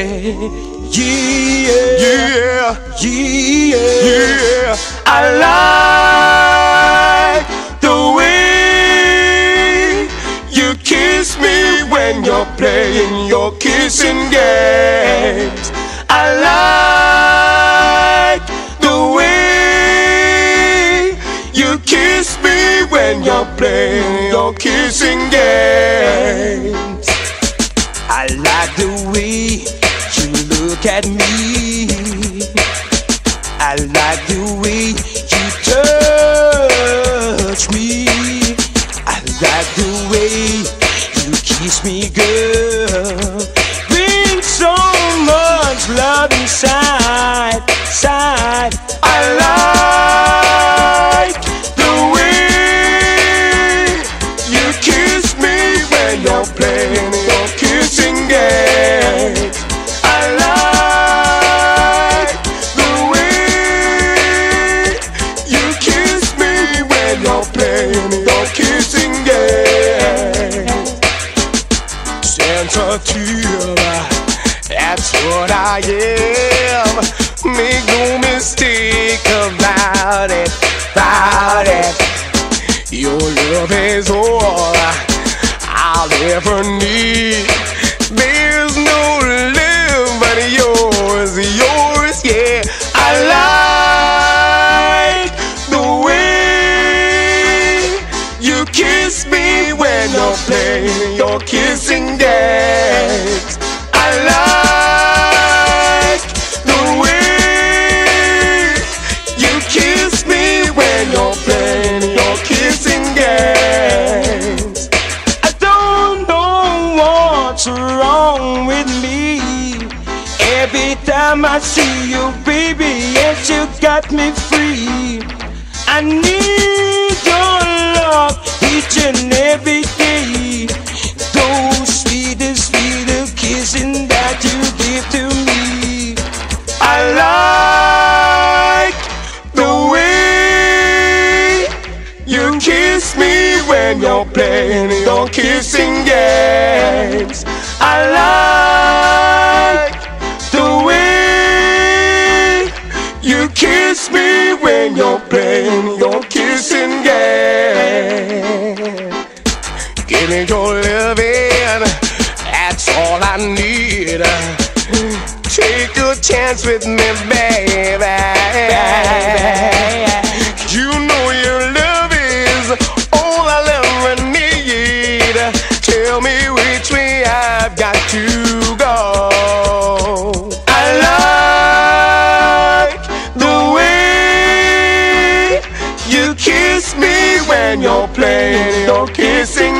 yeah, yeah, yeah. I like the way you kiss me when you're playing your kissing games. I like the way you kiss me when you're playing your kissing games. I like the way you look at me. I like the way you touch me. I like the way you kiss me, girl. Bring so much love inside. I like the way you kiss me when you're playing your kissing game. I like the way you kiss me when you're playing your kissing game. Sensitive, that's what I am. Make no mistake about it. Your love is all I'll ever need. There's no love but yours, yeah. I like the way you kiss me when you're playing your kissing games. I like the way you kiss me when you're playing your kissing games. I don't know what's wrong with me. Every time I see you, baby, yes, you got me free. I need your love each and every day. Those sweetest kissing that you give to me. I like the way you kiss me when you're playing your kissing games. I like the way you kiss me when you're playing your kissing game. Give me your loving, that's all I need. Take a chance with me, baby. You know your love is all I'll ever need. Tell me which way I've got to go. I like the way you kiss me when you're playing your kissing